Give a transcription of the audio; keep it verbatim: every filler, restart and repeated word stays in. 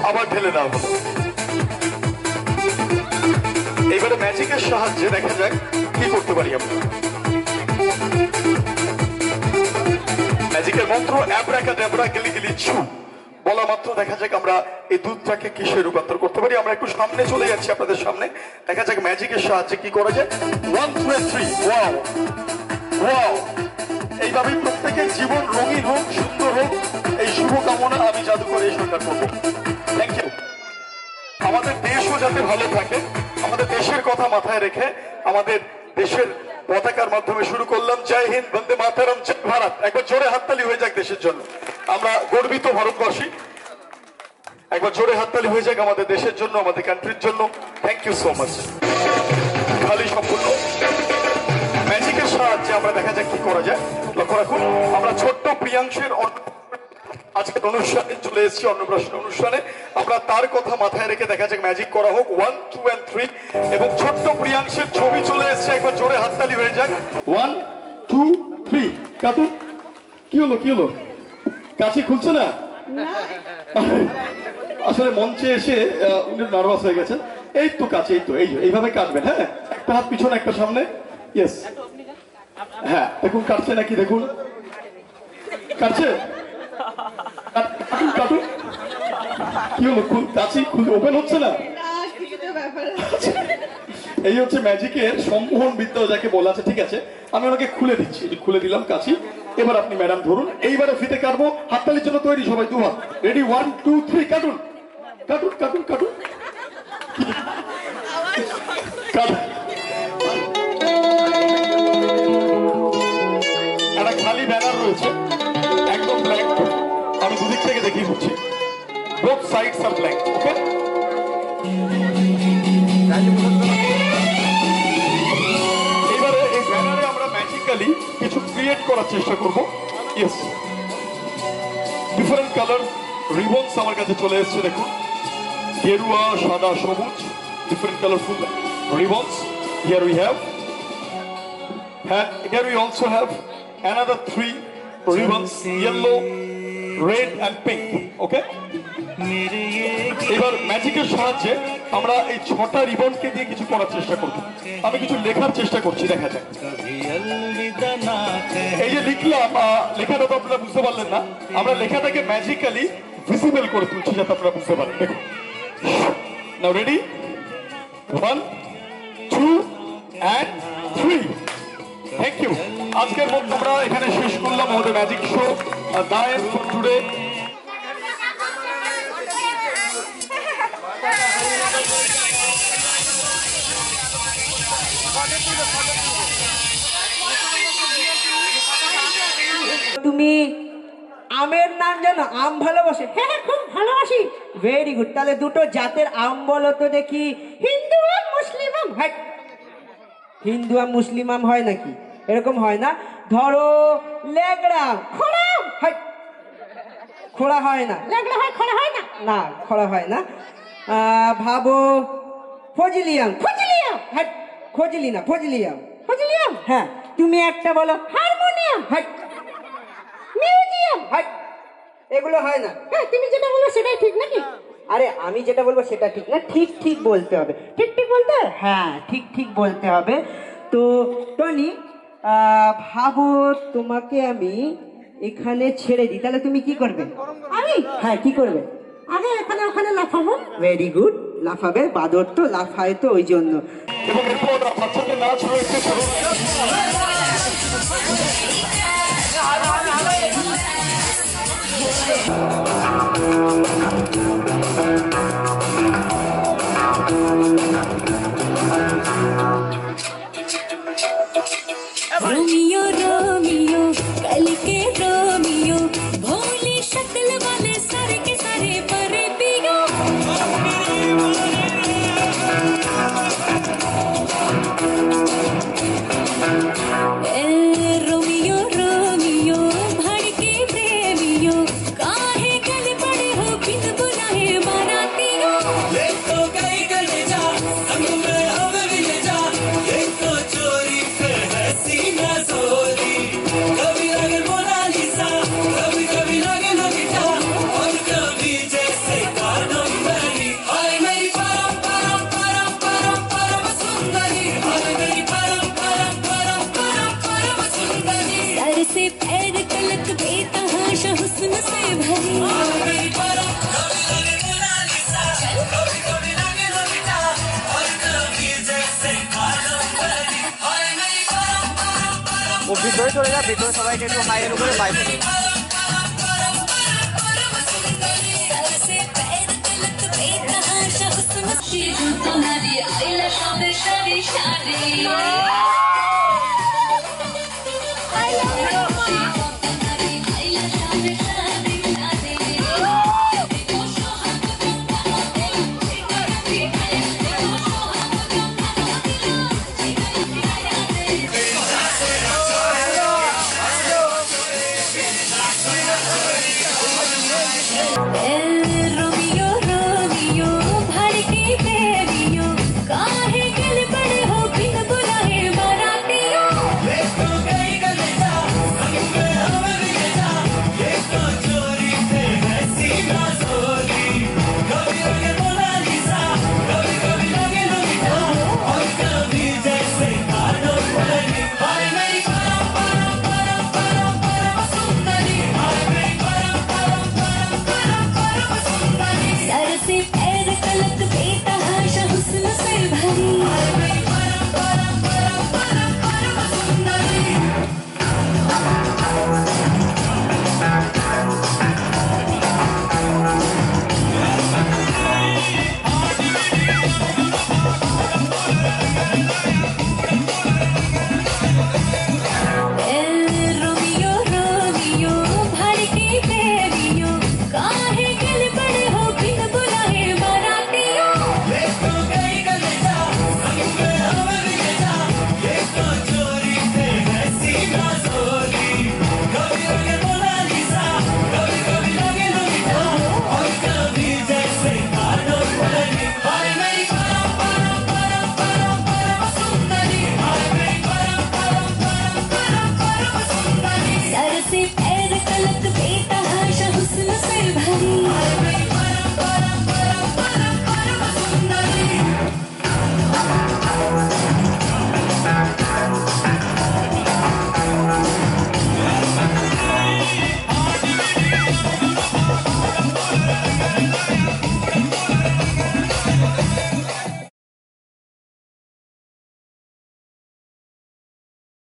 আবার ঢেলে দেওয়া হলো। এবারে ম্যাজিকের সাহায্যে দেখা যাক কি করতে পারি আমরা। ম্যাজিকের মন্ত্র অ্যাব্রাকাডাব্রা গিলিগিলি ছু বলা মাত্র দেখা যাক আমরা এই দুধটাকে কিসে রূপান্তর করতে পারি। আমরা একটু সামনে চলে যাচ্ছি আপনাদের সামনে, দেখা যাক ম্যাজিকের সাহায্যে কি করা যায়। One two three wow wow. এইভাবেই প্রত্যেকের জীবন রঙিন হোক, সুন্দর হোক, এই শুভকামনা আমি জাদুকর এই সরকার করবো। Thank you. আমাদের দেশও যাতে ভালো থাকে, আমাদের দেশের কথা মাথায় রেখে আমাদের দেশের পতাকার মাধ্যমে শুরু করলাম জয় হিন্দ, বন্দে মাতরম, জয় ভারত। একবার জোরে হাততালি হয়ে যাক দেশের জন্য, আমরা গর্বিত ভারতবাসী। একবার জোরে হাততালি হয়ে যাক আমাদের দেশের জন্য, আমাদের কান্ট্রির জন্য। Thank you so much. খালি সম্পূর্ণ ম্যাজিকের সাহায্যে আমরা দেখা যাক কি করা যায়। লক্ষ্য রাখুন, আমরা ছোট্ট প্রিয়াংশের আজকের অনুষ্ঠানে চলে এসেছি, অন্নপ্রাশন অনুষ্ঠানে। আমরা তার কথা মাথায় রেখে দেখা যাক ম্যাজিক করা হোক। ওয়ান টু অ্যান্ড থ্রি এবং ছোট্ট প্রিয়াংশের ছবি চলে এসছে, একবার জোরে হাততালি হয়ে যাক। ওয়ান টু থ্রি কাটুন। কি হলো কি হলো, কাছে খুলছে না? আসলে মঞ্চে এসে উনি নার্ভাস হয়ে গেছেন। এই তো কাছে, এই তো, এই এইভাবে কাটবেন। হ্যাঁ, একটা হাত পিছনে একটা সামনে। ইয়েস, হ্যাঁ দেখুন কাটছে নাকি, দেখুন কাটছে। কাটুন কাটুন। কি হলো, কাছে ওপেন হচ্ছে না? এই হচ্ছে ম্যাজিকের সম্মোহন বিদ্যা যাকে বলা আছে। ঠিক আছে, আমি ওনাকে খুলে দিচ্ছি, খুলে দিলাম কাছি। এবার আপনি ম্যাডাম ধরুন, এইবারে ফিতে কাটবো। হাততালির জন্য তৈরি সবাই, দু হাত রেডি। ওয়ান টু থ্রি কাটুন কাটুন কাটুন কাটুন একটা খালি ব্যানার রয়েছে, একদম ব্ল্যাঙ্ক। আমি দুদিক থেকে দেখিয়ে দিচ্ছি, বোথ সাইডস আর ব্ল্যাঙ্ক। ওকে, এবারে এই ব্যানারে আমরা ম্যাজিক্যালি কিছু ক্রিয়েট করার চেষ্টা করব। ইয়েস, ডিফারেন্ট কালার রিবনস আমার কাছে চলে এসেছে। দেখুন, গেরুয়া, সাদা, সবুজ, different colourful ribbons. Here we have, and here we also have another three ribbons, yellow, red and pink. Okay, এবার ম্যাজিকের সাহায্যে আমরা এই ছটা রিবনকে দিয়ে কিছু করার চেষ্টা করব। আমি কিছু লেখার চেষ্টা করছি, দেখা যাক। এই যে লিখলাম, লেখাটা তো আপনারা বুঝতে পারলেন না, আমরা লেখাটাকে ম্যাজিক্যালি ভিজিবল করে তুলছি যাতে আপনারা বুঝতে পারেন। দেখুন, now ready, one two and three. Thank you. আজকের মতো আমরা এখানে শেষ করলাম আমাদের magic show there for today. তুমি আমের নাম জানো? আম ভালোবাসে? হ্যাঁ, খুব ভালোবাসি। Very good. তাহলে দুটো জাতের আম বলো তো দেখি। হিন্দু আম, মুসলিম আম। হ্যাঁ, হিন্দু আম মুসলিম আম হয় নাকি? এরকম হয় না। ধরো লেগড়া, খোড়া আম। হ্যাঁ, খোড়া হয় না। লেগড়া হয়, খোড়া হয় না। না, খোড়া হয় না। ভাবো ফজলি আম। ফজলি আম। হ্যাঁ, খজলি না, ফজলি আম। ফজলি আম। হ্যাঁ, তুমি একটা বলো হারমোনিয়াম। হ্যাঁ, মিউজিয়াম। হ্যাঁ, এগুলো হয় না। হ্যাঁ, তুমি যেটা বলবো সেটাই ঠিক নাকি? আরে আমি যেটা বলবো সেটা ঠিক না, ঠিক ঠিক বলতে হবে। ঠিক ঠিক বলতে হবে? হ্যাঁ, ঠিক ঠিক বলতে হবে। তো টনি, ভাবো তোমাকে আমি এখানে ছেড়ে দিই, তাহলে তুমি কি করবে? আমি? হ্যাঁ, কি করবে? আগে এখানে ওখানে লাফাবো। Very good, লাফাবে। বাদর তো লাফায় তো, ওই জন্য। এবং এরপর বাচ্চাদের নাচ রয়েছে। रोमियो रोमियो कल के रोमियो, भोली शक्ल वाले सारे के सारे परे पियो। ए रोमियो रोमियो भड़के प्रेमियो, काहे गल पड़े हो बिन बुलाए बारातियों। ले तो गई गले जा, संग में अब भी ले जा, ये तो चोरी कर हसीना सो ও ভিতরে চলে যা, ভিতরে সবাইকে একটু হাই এর উপরে বাই বলে। सर से पैर तलक बेतहाशा हुस्न से भरी